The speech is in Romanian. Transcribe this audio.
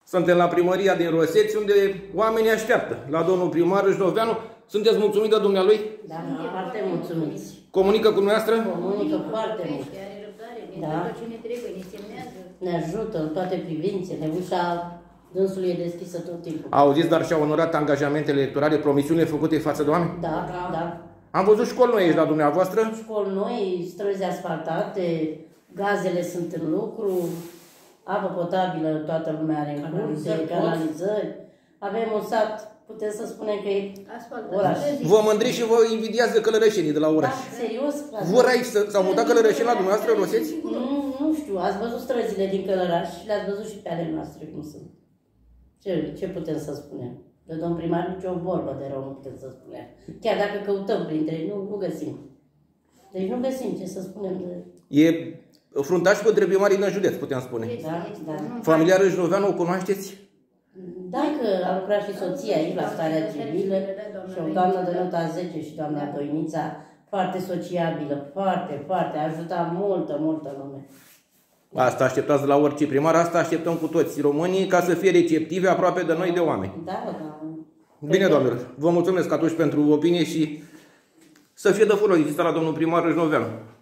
Suntem la primăria din Roseți, unde oamenii așteaptă. La domnul primar Râșnoveanu. Sunteți mulțumit de dumnealui? Da, foarte mulțumiți. Comunică cu dumneavoastră? Comunică foarte mult. Da. Ne ajută în toate privințele. Ușa dânsului e deschisă tot timpul. Auziți, dar și-au onorat angajamentele electorale, promisiunile făcute față de oameni? Da, da. Am văzut școli noi aici la dumneavoastră. Școli noi, străzi asfaltate, gazele sunt în lucru, apă potabilă toată lumea are în curte, canalizări. Avem un sat, putem să spunem că e oraș. Vă mândriți și vă invidiază călărășenii de la oraș. Da, serios. Vor aici s-au mutat călărășeni la dumneavoastră, Roseți? Nu știu, ați văzut străzile din Călăraș și le-ați văzut și pe ale noastre cum sunt. Ce putem să spunem? De domn primar nicio vorbă de rău nu putem să spunem. Chiar dacă căutăm printre ei, nu găsim. Deci nu găsim ce să spunem de... E fruntaș cu primarii din județ, putem spune. Da, da. Familia Râșnoveanu o cunoașteți? Da, că a lucrat și soția aici la starea civilă și o doamnă de nota 10 și doamna Doinița, foarte sociabilă, foarte, a ajutat multă lume. Asta așteptați de la orice primar, asta așteptăm cu toți românii, ca să fie receptive aproape de noi, de oameni. Da, da. Bine, doamnelor, vă mulțumesc atunci pentru opinie și să fie de folos la domnul primar Râșnoveanu.